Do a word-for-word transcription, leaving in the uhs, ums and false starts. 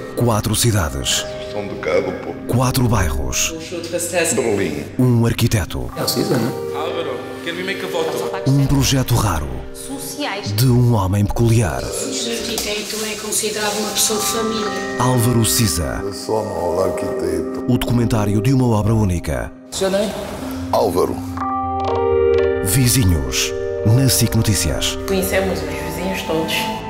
Quatro cidades. São de cada pô. Quatro bairros. Berlim. Um arquiteto. É o Cisa, não? Álvaro, can we make a photo? Um projeto raro. Sociais. De um homem peculiar. O arquiteto é considerado uma pessoa de família. Álvaro Cisa. Eu sou no arquiteto. O documentário de uma obra única. Seu nome? Álvaro. Vizinhos. Na SIC Notícias. Conhecemos os vizinhos todos.